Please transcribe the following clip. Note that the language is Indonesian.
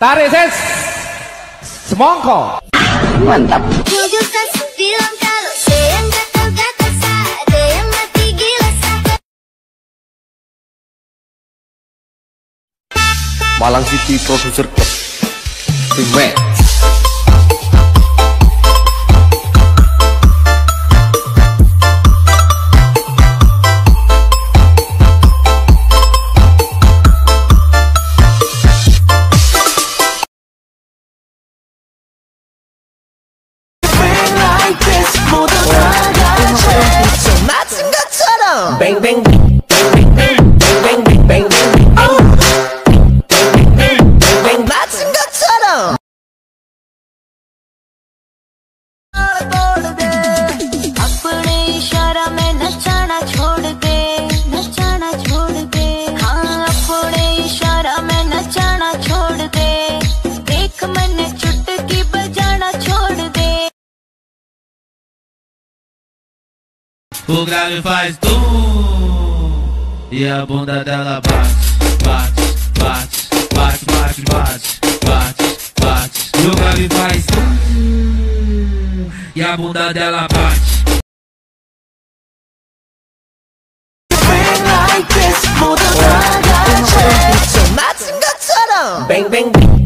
Tarik ses. Semongko. Mantap. Malang City Producer Club Remix. Bang bang O grave faz e a bunda dela bate, bate, bate, bate, bate, bate, bate, bate. E o grave faz e a bunda dela bate. Bang bang